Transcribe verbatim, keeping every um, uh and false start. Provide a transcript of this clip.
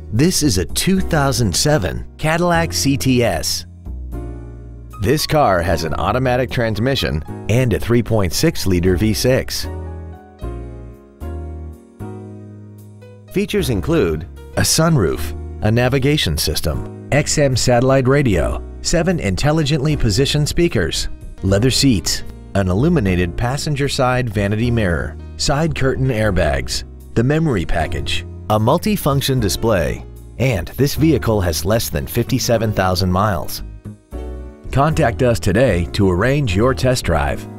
This is a two thousand seven Cadillac C T S. This car has an automatic transmission and a three point six liter V six. Features include a sunroof, a navigation system, X M satellite radio, seven intelligently positioned speakers, leather seats, an illuminated passenger side vanity mirror, side curtain airbags, the memory package, a multi-function display, and this vehicle has less than fifty-seven thousand miles. Contact us today to arrange your test drive.